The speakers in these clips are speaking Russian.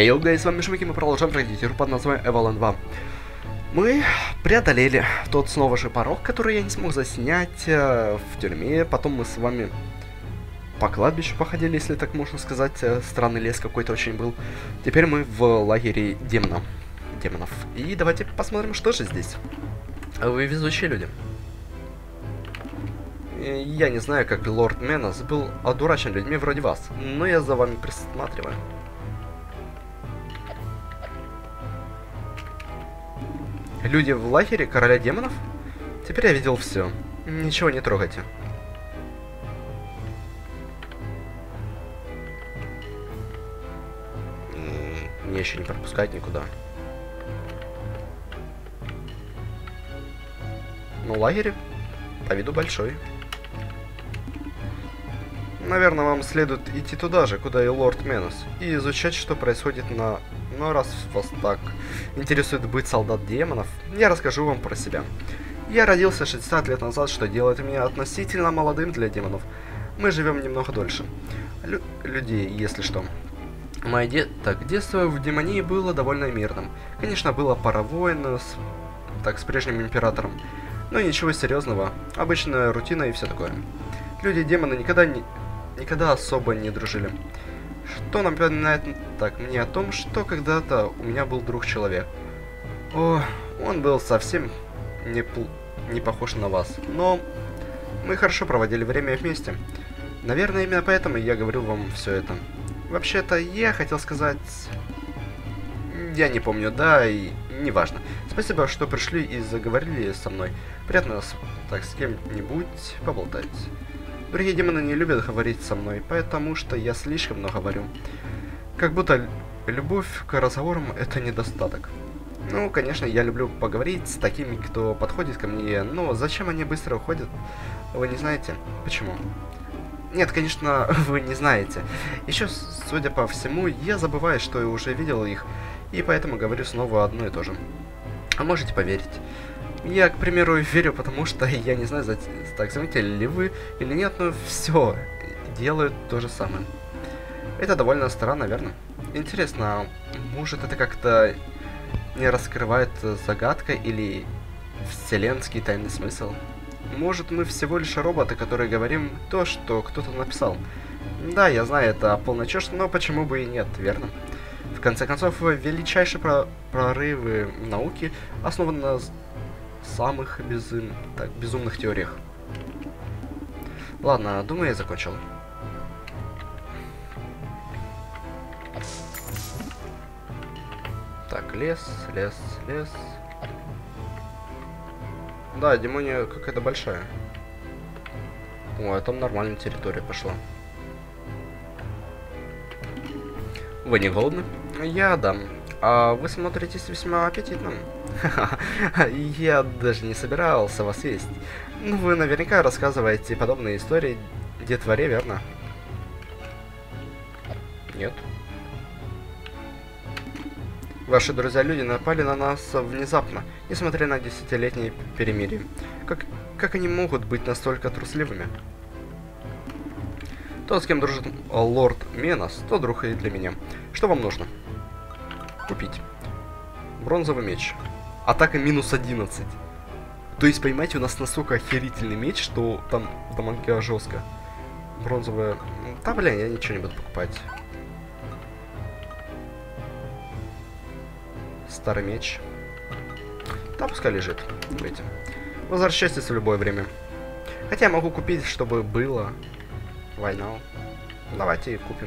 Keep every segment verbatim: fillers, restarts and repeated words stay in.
Йоу, гайс, с вами Шмики, мы продолжаем проходить игру под названием Эвалон два. Мы преодолели тот снова же порог, который я не смог заснять э, в тюрьме. Потом мы с вами по кладбищу походили, если так можно сказать. Э, странный лес какой-то очень был. Теперь мы в лагере демона. демонов. И давайте посмотрим, что же здесь. Вы везучие люди. Я не знаю, как лорд Менос был одурачен людьми вроде вас, но я за вами присматриваю. Люди в лагере короля демонов? Теперь я видел все. Ничего не трогайте. Мне еще не пропускать никуда. Ну, лагерь по виду большой. Наверное, вам следует идти туда же, куда и лорд Менос, и изучать, что происходит на... Но раз вас так интересует быть солдат демонов, я расскажу вам про себя. Я родился шестьдесят лет назад, что делает меня относительно молодым для демонов. Мы живем немного дольше. Лю людей, если что. Мое де так, детство в демонии было довольно мирным. Конечно, было пара войн с... так, с прежним императором. Но ничего серьезного. Обычная рутина и все такое. Люди-демоны никогда не... никогда особо не дружили. Что напоминает так мне о том, что когда-то у меня был друг-человек. О, он был совсем не, не похож на вас, но мы хорошо проводили время вместе. Наверное, именно поэтому я говорю вам все это. Вообще-то, я хотел сказать... Я не помню, да, и неважно. Спасибо, что пришли и заговорили со мной. Приятно так с кем-нибудь поболтать. Другие демоны не любят говорить со мной, потому что я слишком много говорю. Как будто любовь к разговорам — это недостаток. Ну, конечно, я люблю поговорить с такими, кто подходит ко мне, но зачем они быстро уходят? Вы не знаете? Почему? Нет, конечно, вы не знаете. Еще, судя по всему, я забываю, что я уже видел их, и поэтому говорю снова одно и то же. А можете поверить? Я, к примеру, верю, потому что я не знаю, так заметили ли вы или нет, но все делают то же самое. Это довольно странно, верно? Интересно, может это как-то не раскрывает загадка или вселенский тайный смысл? Может, мы всего лишь роботы, которые говорим то, что кто-то написал? Да, я знаю, это полная чушь, но почему бы и нет, верно? В конце концов, величайшие про прорывы науки основаны на самых безум... так, безумных теориях. Ладно, думаю, я закончил. Так, лес, лес, лес. Да, демония какая-то большая. Ой, там нормальная территория пошла. Вы не голодны? Я да. А вы смотритесь весьма аппетитным. Я даже не собирался вас есть. Ну, вы наверняка рассказываете подобные истории детворе, верно? Нет. Ваши друзья-люди напали на нас внезапно, несмотря на десятилетнее перемирие. Как, как они могут быть настолько трусливыми? Тот, с кем дружит лорд Менос, тот друг и для меня. Что вам нужно? Купить. Бронзовый меч. Атака минус одиннадцать. То есть, понимаете, у нас настолько охерительный меч, что там дамага жестко. Бронзовая... Да, блин, я ничего не буду покупать. Старый меч. Да, пускай лежит. Видите. Возвращайтесь в любое время. Хотя я могу купить, чтобы было. Why now? Давайте купим.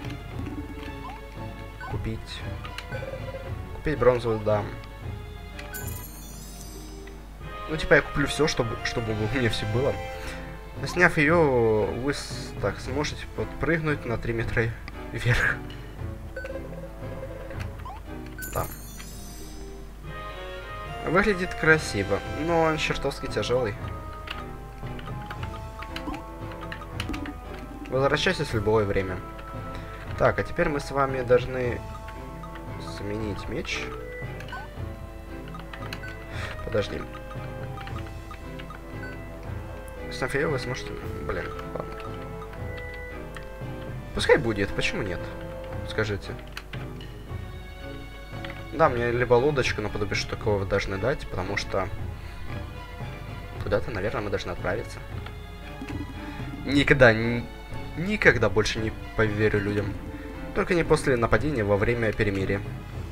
Купить. Купить бронзовую, да. Ну, типа, я куплю все, чтобы, чтобы у меня все было. Но, сняв ее, вы так сможете подпрыгнуть на три метра вверх. Да. Выглядит красиво, но он чертовски тяжелый. Возвращайтесь в любое время. Так, а теперь мы с вами должны заменить меч. Подожди. Сняв ее, вы сможете... Блин, ладно. Пускай будет, почему нет? Скажите. Да, мне либо лодочку наподобие что такого должны дать, потому что туда-то, наверное, мы должны отправиться. Никогда, ни, никогда больше не поверю людям. Только не после нападения во время перемирия.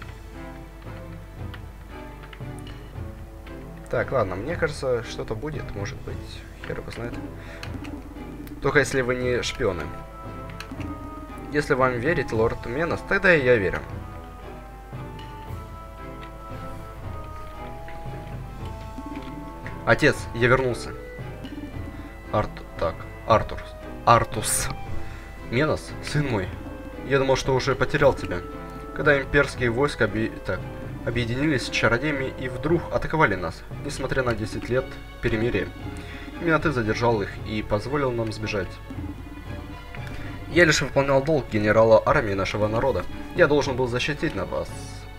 Так, ладно, мне кажется, что-то будет, может быть, хер его знает. Только если вы не шпионы. Если вам верить, лорд Менос, тогда и я верю. Отец, я вернулся. Артур, так, Артур, Артус. Менос, сын мой, я думал, что уже потерял тебя. Когда имперские войска оби... так, объединились с чародеями и вдруг атаковали нас, несмотря на десять лет перемирия. Именно ты задержал их и позволил нам сбежать. Я лишь выполнял долг генерала армии нашего народа. Я должен был защитить на вас.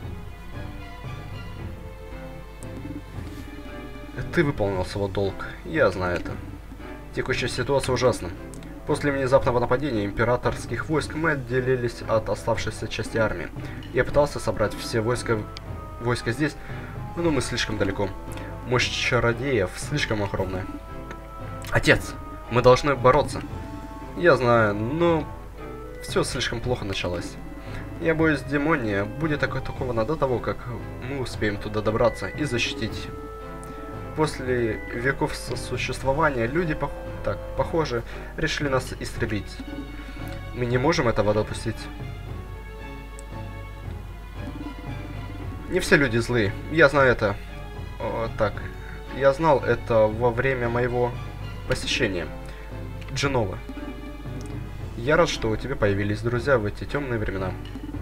Ты выполнил свой долг, я знаю это. Текущая ситуация ужасна. После внезапного нападения императорских войск мы отделились от оставшейся части армии. Я пытался собрать все войска, войска здесь, но мы слишком далеко. Мощь чародеев слишком огромная. Отец, мы должны бороться. Я знаю, но все слишком плохо началось. Я боюсь, демония будет атакована до того, как мы успеем туда добраться и защитить. После веков сосуществования люди, пох так, похоже, решили нас истребить. Мы не можем этого допустить. Не все люди злые, я знаю это. О, так, я знал это во время моего посещения Дженова. Я рад, что у тебя появились друзья в эти темные времена.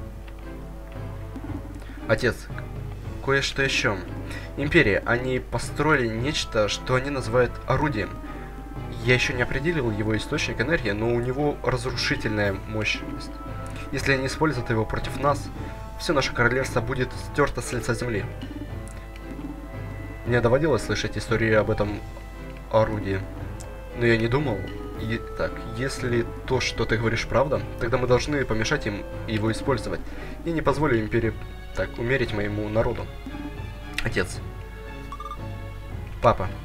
Отец, кое-что еще. Империя, они построили нечто, что они называют орудием. Я еще не определил его источник энергии, но у него разрушительная мощность. Если они используют его против нас, все наше королевство будет стерто с лица земли. Мне доводилось слышать истории об этом орудии, но я не думал. И, так, если то, что ты говоришь, правда, тогда мы должны помешать им его использовать. Я не позволю империи так умерить моему народу. Отец. Папа.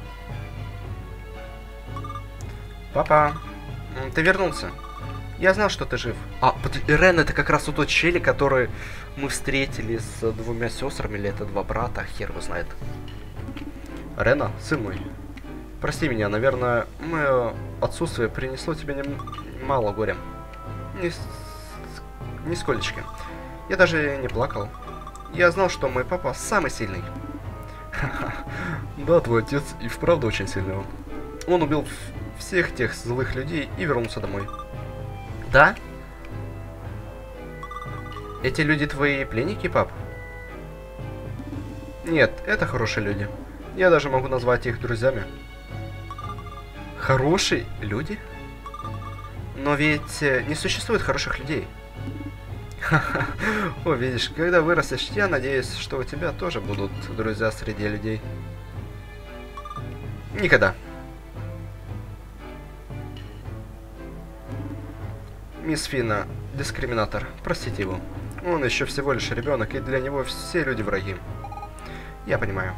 Папа. Ты вернулся. Я знал, что ты жив. А, Рен, это как раз тот челик, который мы встретили с двумя сестрами, или это два брата, хер его знает. Рена, сын мой. Прости меня, наверное, мое отсутствие принесло тебе немало горя. Нис... Нисколечко. Я даже не плакал. Я знал, что мой папа самый сильный. Да, твой отец и вправду очень сильный. Он убил всех тех злых людей и вернулся домой. Да? Эти люди твои пленники, пап? Нет, это хорошие люди. Я даже могу назвать их друзьями. Хорошие люди? Но ведь не существует хороших людей. Ха-ха. О, видишь, когда вырастешь, я надеюсь, что у тебя тоже будут друзья среди людей. Никогда. Мисс Фина, дискриминатор, простите его. Он еще всего лишь ребенок, и для него все люди враги. Я понимаю.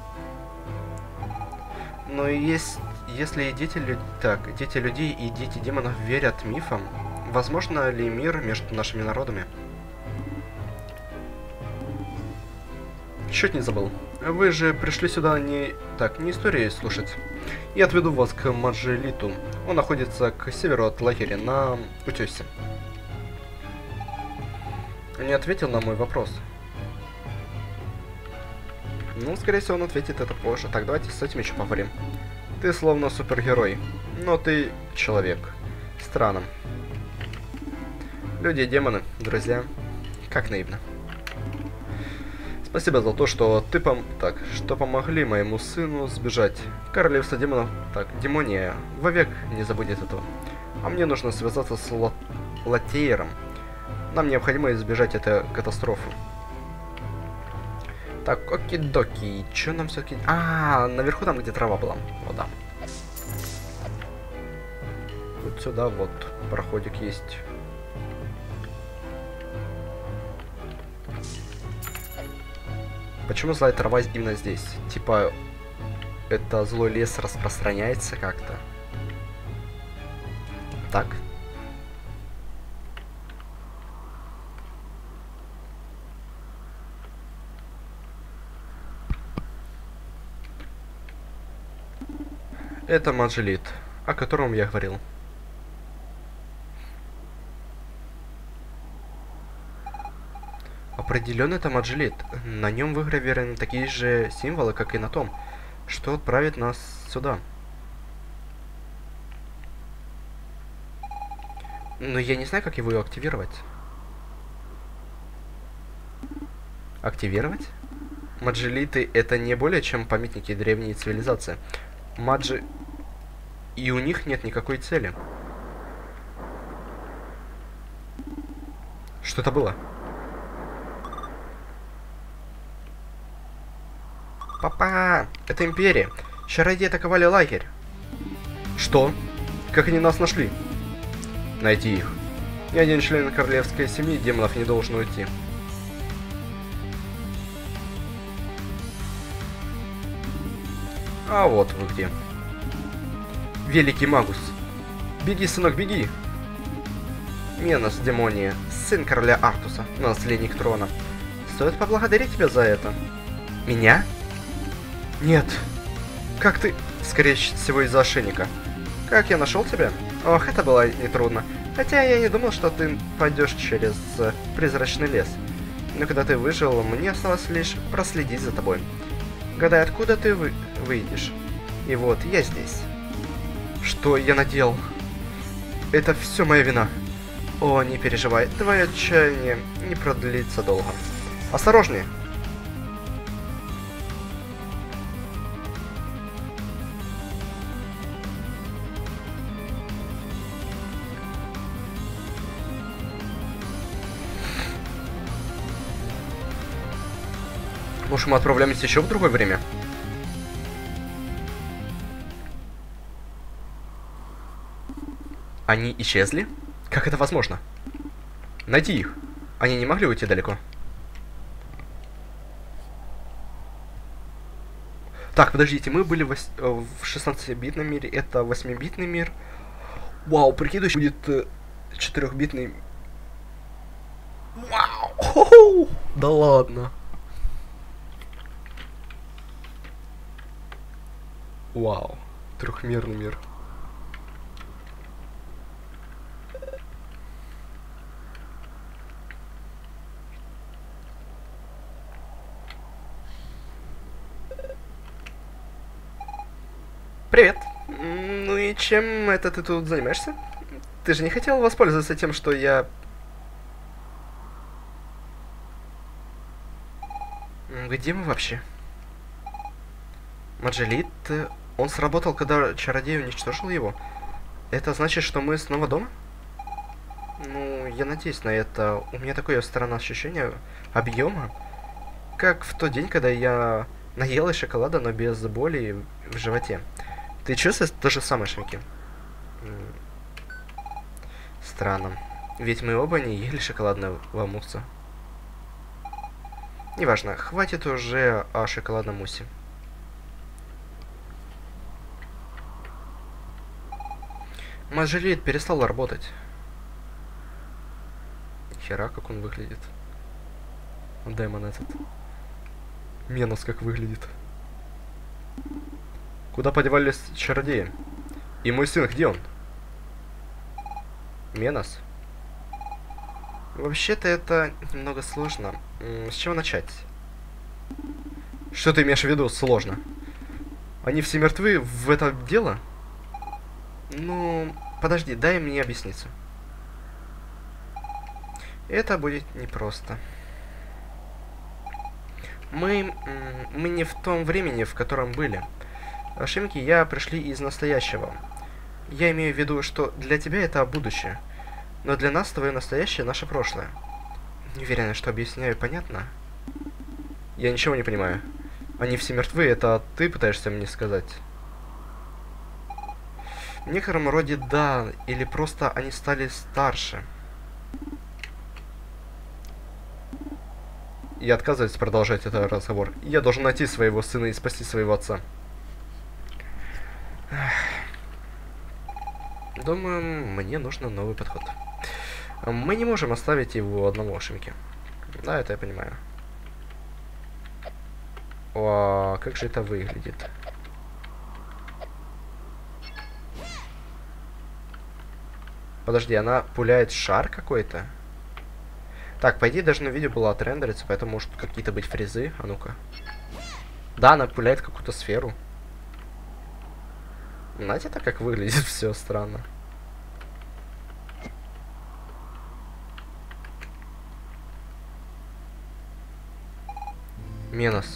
Но есть, если дети, лю... так, дети людей и дети демонов верят мифам, возможно ли мир между нашими народами? Чуть не забыл. Вы же пришли сюда не... так, не истории слушать. Я отведу вас к Маджелиту. Он находится к северу от лагеря, на утесе. Не ответил на мой вопрос. Ну, скорее всего, он ответит это позже. Так, давайте с этим еще поговорим. Ты словно супергерой, но ты человек. Странно. Люди и демоны, друзья. Как наивно. Спасибо за то, что ты пом... так, что помогли моему сыну сбежать. Королевство демонов, так, демония, вовек не забудет этого. А мне нужно связаться с Лат... Латейром. Нам необходимо избежать этой катастрофы. Так, оки-доки, что нам все-таки... А, наверху там, где трава была. Вот, да. Вот сюда вот проходик есть. Почему злая трава именно здесь? Типа, это злой лес распространяется как-то. Так. Это Маджелит, о котором я говорил. Определенно это Маджелит. На нем выгравированы такие же символы, как и на том, что отправит нас сюда. Но я не знаю, как его активировать. Активировать? Маджелиты это не более чем памятники древней цивилизации. Маджи... И у них нет никакой цели. Что это было? Папа! Это Империя! Чародеи атаковали лагерь! Что? Как они нас нашли? Найти их. Ни один член королевской семьи демонов не должен уйти. А вот вы где. Великий Магус. Беги, сынок, беги. Менос Демония, сын короля Артуса, наследник трона. Стоит поблагодарить тебя за это. Меня? Нет. Как ты? Скорее всего, из-за ошейника. Как я нашел тебя? Ох, это было нетрудно. Хотя я не думал, что ты пойдешь через э, призрачный лес. Но когда ты выжил, мне осталось лишь проследить за тобой. Гадай, откуда ты вы выйдешь. И вот, я здесь. Что я наделал? Это все моя вина. О, не переживай, твое отчаяние не продлится долго. Осторожнее. Может, мы отправляемся еще в другое время? Они исчезли? Как это возможно? Найди их. Они не могли уйти далеко. Так, подождите, мы были в, в шестнадцатибитном мире, это восьмибитный мир. Вау, прикидываешь, будет э, четырехбитный... Вау! Хо-хо! Да ладно. Вау, трехмерный мир. Привет. Ну и чем это ты тут занимаешься? Ты же не хотел воспользоваться тем, что я... Где мы вообще? Маджелит, он сработал, когда чародей уничтожил его. Это значит, что мы снова дома? Ну, я надеюсь на это. У меня такое странное ощущение объема, как в тот день, когда я наелась шоколада, но без боли в животе. Ты чувствуешь то же самое, Шмики? Странно. Ведь мы оба не ели шоколадного мусса. Неважно, хватит уже о шоколадном муссе. Маджелит перестал работать. Хера, как он выглядит. Демон этот. Менос как выглядит. Куда подевались чародеи? И мой сын, где он? Менос? Вообще-то это немного сложно. С чего начать? Что ты имеешь в виду сложно? Они все мертвы в это дело? Ну, подожди, дай мне объясниться. Это будет непросто. Мы, мы не в том времени, в котором были. Ошибки я пришли из настоящего. Я имею в виду, что для тебя это будущее. Но для нас твое настоящее наше прошлое. Не уверен, что объясняю понятно. Я ничего не понимаю. Они все мертвы, это ты пытаешься мне сказать? В некотором роде да, или просто они стали старше. Я отказываюсь продолжать этот разговор. Я должен найти своего сына и спасти своего отца. Думаю, мне нужен новый подход. Мы не можем оставить его одного в Шимке. Да, это я понимаю. О, как же это выглядит. Подожди, она пуляет шар какой-то? Так, по идее, даже на видео было отрендериться, поэтому может какие-то быть фрезы. А ну-ка. Да, она пуляет какую-то сферу. Знаете, это как выглядит все странно. Менос.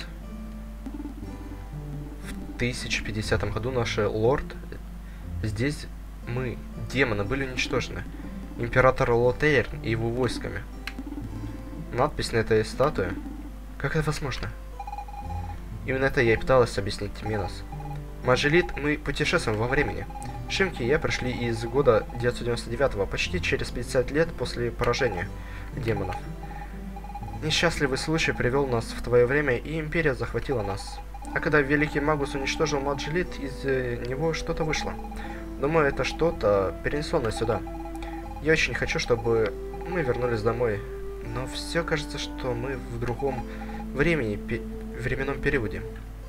В тысяча пятидесятом году наш лорд... Здесь мы, демоны, были уничтожены. Император Лотейрн и его войсками. Надпись на этой статуе. Как это возможно? Именно это я и пыталась объяснить Менос. Маджелит, мы путешествуем во времени. Шимки и я пришли из года девятьсот девяносто девятого, почти через пятьдесят лет после поражения демонов. Несчастливый случай привел нас в твое время, и Империя захватила нас. А когда Великий Магус уничтожил Маджелит, из э, него что-то вышло. Думаю, это что-то перенесло нас сюда. Я очень хочу, чтобы мы вернулись домой. Но все кажется, что мы в другом времени, пе временном периоде.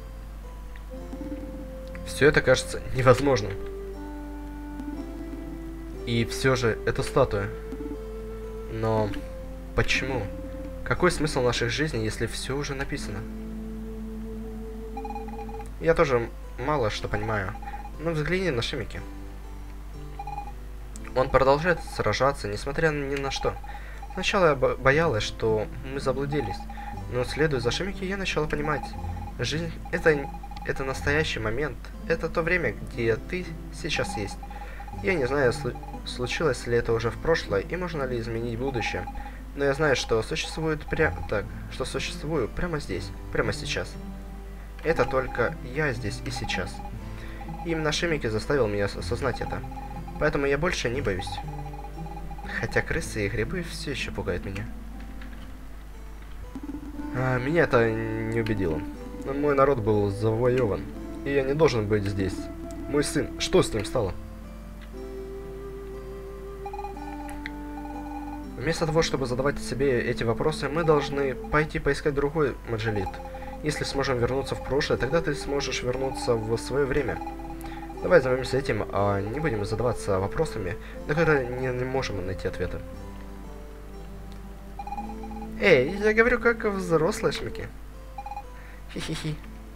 Все это кажется невозможным. И все же это статуя. Но почему? Какой смысл наших жизней, если все уже написано? Я тоже мало что понимаю. Но взгляни на Шимики. Он продолжает сражаться, несмотря ни на что. Сначала я боялась, что мы заблудились. Но следуя за Шимики, я начала понимать. Жизнь — это, это настоящий момент. Это то время, где ты сейчас есть. Я не знаю, случилось ли это уже в прошлое, и можно ли изменить будущее. Но я знаю, что существует прямо так, что существую прямо здесь, прямо сейчас. Это только я здесь и сейчас. И именно Шимики заставил меня осознать это. Поэтому я больше не боюсь. Хотя крысы и грибы все еще пугают меня. А, меня это не убедило. Мой народ был завоеван, и я не должен быть здесь. Мой сын, что с ним стало? Вместо того, чтобы задавать себе эти вопросы, мы должны пойти поискать другой Маджелит. Если сможем вернуться в прошлое, тогда ты сможешь вернуться в свое время. Давай займемся этим, а не будем задаваться вопросами, на которые не, не можем найти ответа. Эй, я говорю как взрослые Шимики. Хи-хи-хи.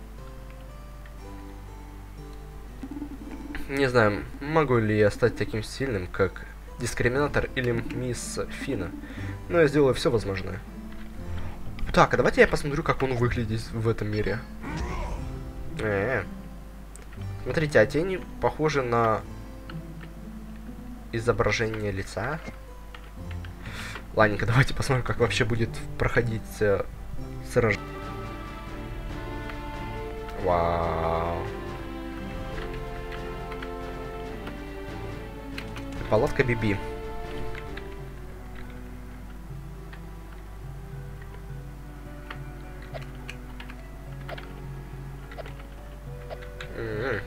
Не знаю, могу ли я стать таким сильным, как Дискриминатор или мисс Фина, но я сделаю все возможное. Так, а давайте я посмотрю, как он выглядит в этом мире. Э -э. Смотрите, а тени похожи на изображение лица. Ладненько, давайте посмотрим, как вообще будет проходить э, сражение. Вау. Палатка Биби. Mm-hmm.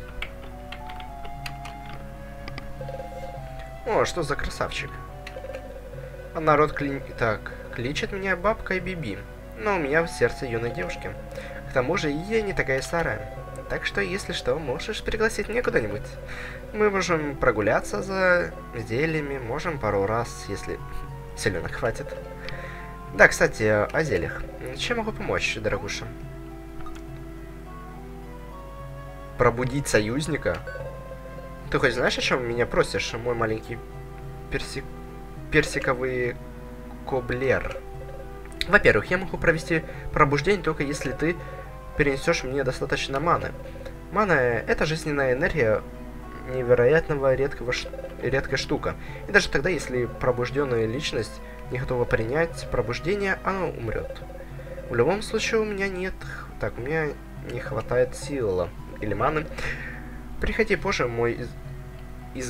О, что за красавчик. А народ кли... так, кличет меня бабкой Биби, но у меня в сердце юной девушки. К тому же я не такая старая. Так что, если что, можешь пригласить меня куда-нибудь. Мы можем прогуляться за зельями, можем пару раз, если селенок хватит. Да, кстати, о зельях. Чем могу помочь, дорогуша? Пробудить союзника? Ты хоть знаешь, о чем меня просишь, мой маленький персик... персиковый коблер? Во-первых, я могу провести пробуждение только если ты перенесешь мне достаточно маны. Мана — это жизненная энергия невероятного редкого ш... редкая штука. И даже тогда, если пробужденная личность не готова принять пробуждение, она умрет. В любом случае у меня нет... Так, у меня не хватает силы или маны. Приходи позже, мой из...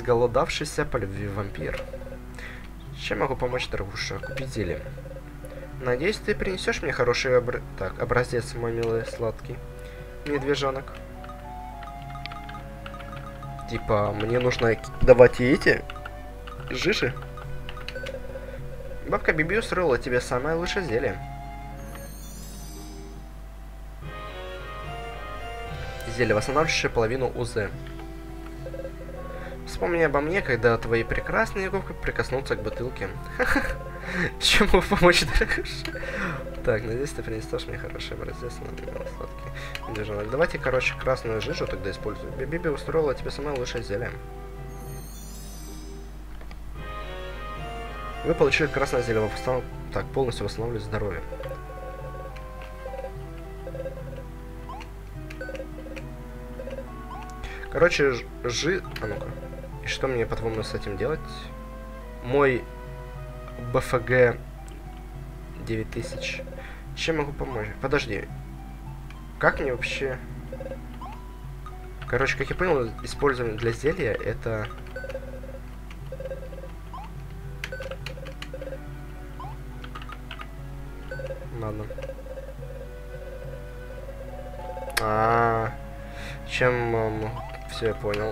изголодавшийся по любви вампир. Чем могу помочь, дорогуша? Купить зелье. Надеюсь, ты принесешь мне хороший обр... так, образец, мой милый сладкий медвежонок. Типа, мне нужно давать и эти жижи. Бабка Биби устроила тебе самое лучшее зелье. Зелье, восстанавливающее половину УЗ. Вспомни обо мне, когда твои прекрасные губки прикоснутся к бутылке. Чему помочь, дорогуша? Так, надеюсь, ты принесешь мне хороший образец на сладкий медвежонок. Давайте, короче, красную жижу тогда использую. Биби устроила тебе самое лучшее зелье. Вы получили красное зелье, восстанов... так, полностью восстанавливает здоровье. Короче, жи... А ну-ка. И что мне, по-твоему, с этим делать? Мой БФГ девять тысяч. Чем могу помочь? Подожди. Как мне вообще... Короче, как я понял, использование для зелья это... Ладно. А, -а, -а. Чем... Um, все, я понял.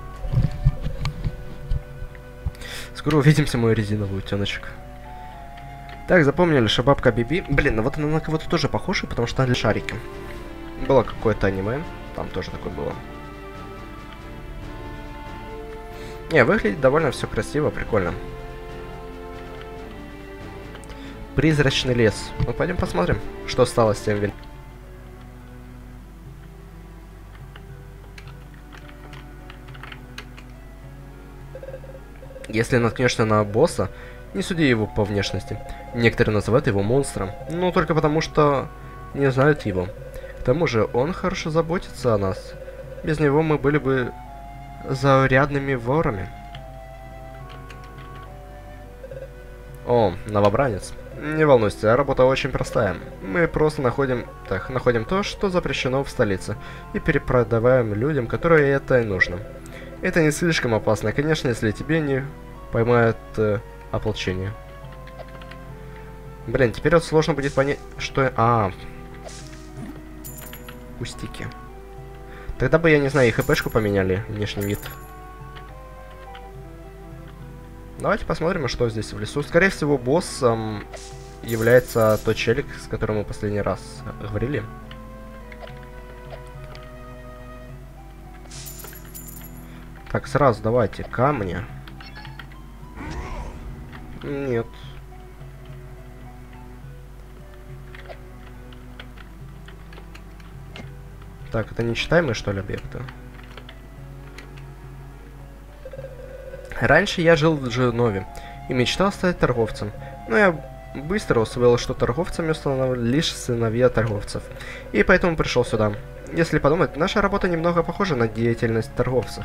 Скоро увидимся, мой резиновый утеночек. Так, запомнили, что бабка Биби... Блин, ну вот она на кого-то тоже похожа, потому что она для шарики. Было какое-то аниме, там тоже такое было. Не, выглядит довольно все красиво, прикольно. Призрачный лес. Ну, пойдем посмотрим, что стало с тем вин... Если наткнешься на босса, не суди его по внешности. Некоторые называют его монстром, но только потому, что не знают его. К тому же, он хорошо заботится о нас. Без него мы были бы заурядными ворами. О, новобранец. Не волнуйся, работа очень простая. Мы просто находим... Так, находим то, что запрещено в столице, и перепродаваем людям, которые это и нужно. Это не слишком опасно, конечно, если тебе не поймают э, ополчение. Блин, теперь вот сложно будет понять, что... А, пустяки. Тогда бы, я не знаю, и хпшку поменяли, внешний вид. Давайте посмотрим, что здесь в лесу. Скорее всего, боссом является тот челик, с которым мы последний раз говорили. Так, сразу давайте камни. Нет. Так, это нечитаемые, что ли, объекты? Раньше я жил в Дженове и мечтал стать торговцем, но я быстро усвоил, что торговцами становятся лишь сыновья торговцев, и поэтому пришел сюда. Если подумать, наша работа немного похожа на деятельность торговцев.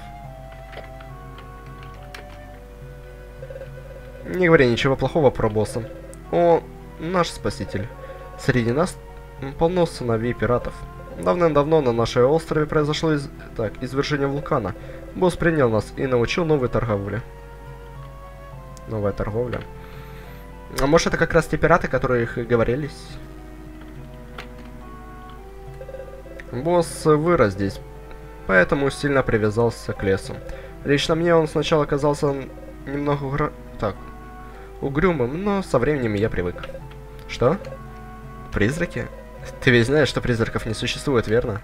Не говори ничего плохого про босса. Он наш спаситель. Среди нас полно сыновей пиратов. Давным-давно на нашей острове произошло из... так, извержение вулкана. Босс принял нас и научил новой торговле. Новая торговля. А может, это как раз те пираты, которые их говорились? Босс вырос здесь, поэтому сильно привязался к лесу. Лично мне он сначала казался немного угро... так, угрюмым, но со временем я привык. Что? Призраки? Ты ведь знаешь, что призраков не существует, верно?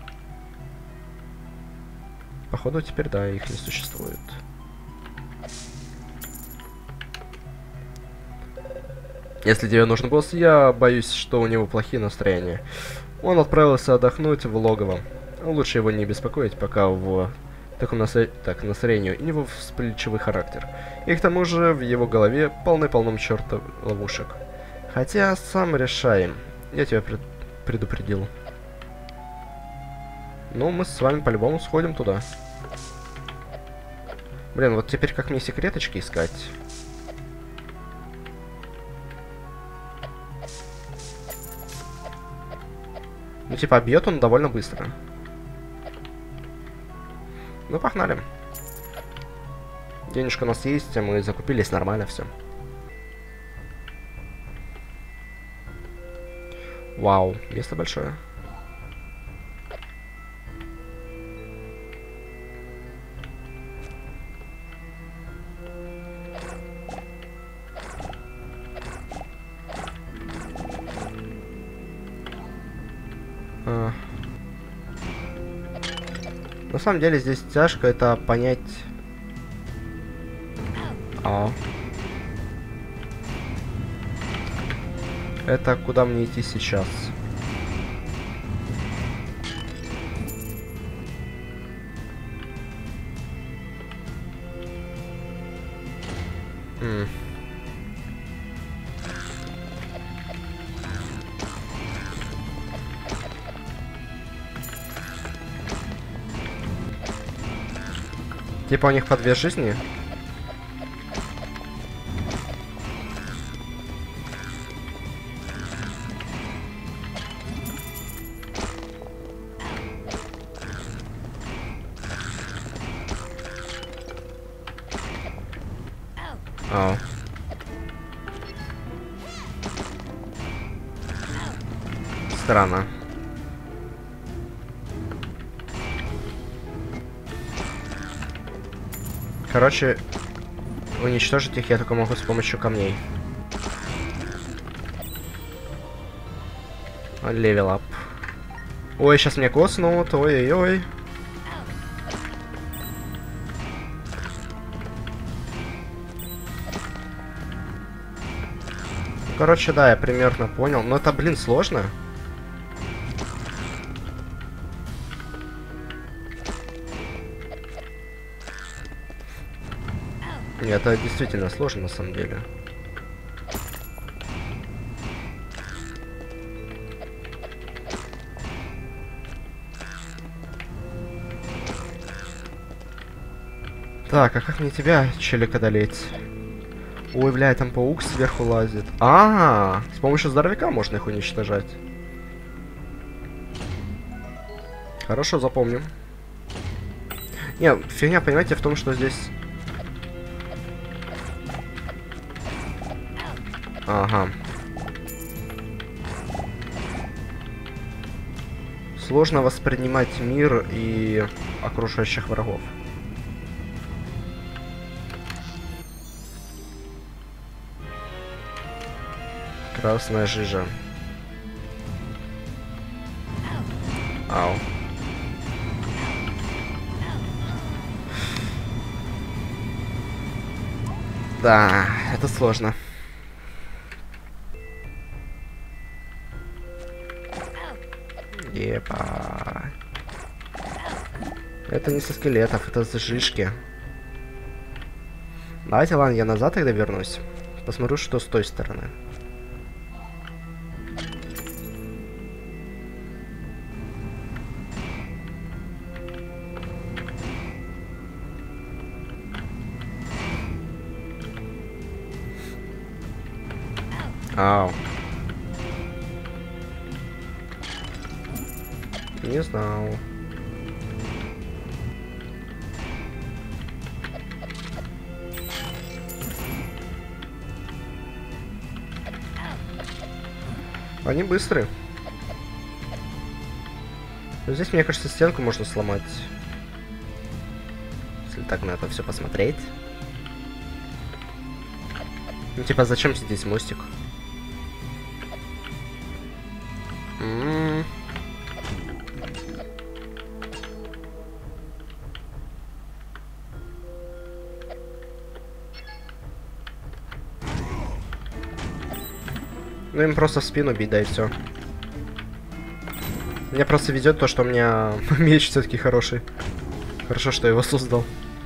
Походу, теперь да, их не существует. Если тебе нужен босс, я боюсь, что у него плохие настроения. Он отправился отдохнуть в логово. Лучше его не беспокоить, пока в таком настро... так, настроении у него вспыльчивый характер. И к тому же в его голове полный-полном чертов ловушек. Хотя сам решаем. Я тебя пред... предупредил. Ну, мы с вами по-любому сходим туда. Блин, вот теперь как мне секреточки искать? Ну, типа, бьет он довольно быстро. Ну, погнали. Денежка у нас есть, а мы закупились, нормально все. Вау, место большое. А. На самом деле здесь тяжко это понять. А. Это куда мне идти сейчас? М. Типа у них по две жизни? Ау. Странно. Короче, уничтожить их я только могу с помощью камней. Левел ап. Ой, сейчас мне коснут. Ой-ой-ой. Короче, да, я примерно понял. Но это, блин, сложно. Нет, это действительно сложно, на самом деле. Так, а как мне тебя, челик, одолеть? Ой, бля, там паук сверху лазит. А, -а, а, с помощью здоровяка можно их уничтожать. Хорошо, запомним. Не, фигня, понимаете, в том, что здесь... Ага. Сложно воспринимать мир и окружающих врагов. Красная жижа. Ау. Да, это сложно. Епа. Это не со скелетов, это с жишки. Давайте, ладно, я назад тогда вернусь. Посмотрю, что с той стороны. Ау. Не знал. Они быстрые. Но здесь, мне кажется, стенку можно сломать. Если так на это все посмотреть. Ну, типа, зачем здесь мостик? М-м-м. Ну, им просто в спину бить, да и все. Мне просто везет то, что у меня меч все-таки хороший. Хорошо, что я его создал.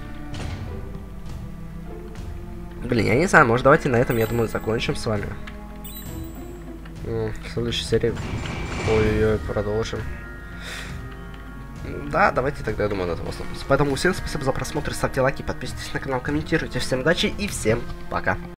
Блин, я не знаю, может давайте на этом, я думаю, закончим с вами. В следующей серии... Ой-ой-ой, продолжим. Да, давайте тогда, я думаю, на этом остановимся. Поэтому всем спасибо за просмотр, ставьте лайки, подписывайтесь на канал, комментируйте. Всем удачи и всем пока.